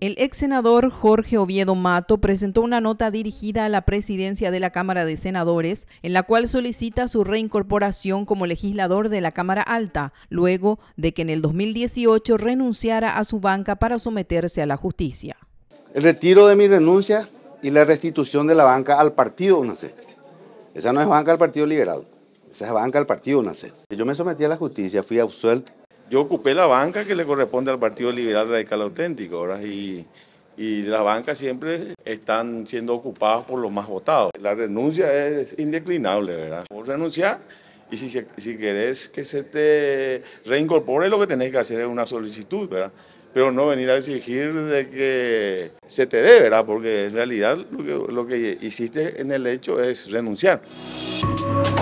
El ex senador Jorge Oviedo Mato presentó una nota dirigida a la presidencia de la Cámara de Senadores, en la cual solicita su reincorporación como legislador de la Cámara Alta, luego de que en el 2018 renunciara a su banca para someterse a la justicia. El retiro de mi renuncia y la restitución de la banca al partido UNACE. Esa no es banca del Partido Liberal, esa es banca del partido UNACE. Yo me sometí a la justicia, fui absuelto. Yo ocupé la banca que le corresponde al Partido Liberal Radical Auténtico, ¿verdad? Y las bancas siempre están siendo ocupadas por los más votados. La renuncia es indeclinable, ¿verdad? Vos renunciar y si querés que se te reincorpore, lo que tenés que hacer es una solicitud, ¿verdad? Pero no venir a exigir de que se te dé, ¿verdad? Porque en realidad lo que hiciste en el hecho es renunciar.